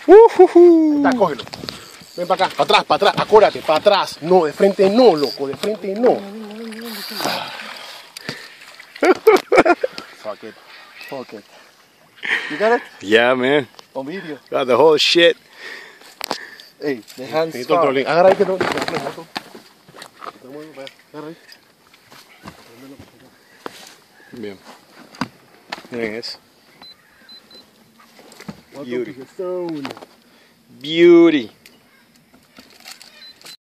Está, cógelo. Ven para acá, para atrás, acuérdate, para atrás. No, de frente no, loco, de frente no. Fuck it. Fuck it. You got it? Yeah, man. On video. Got the whole shit. Hey, the hands. Agarra ahí que no. Agarra ahí. Bien. Miren eso. Welcome to the zone. Beauty.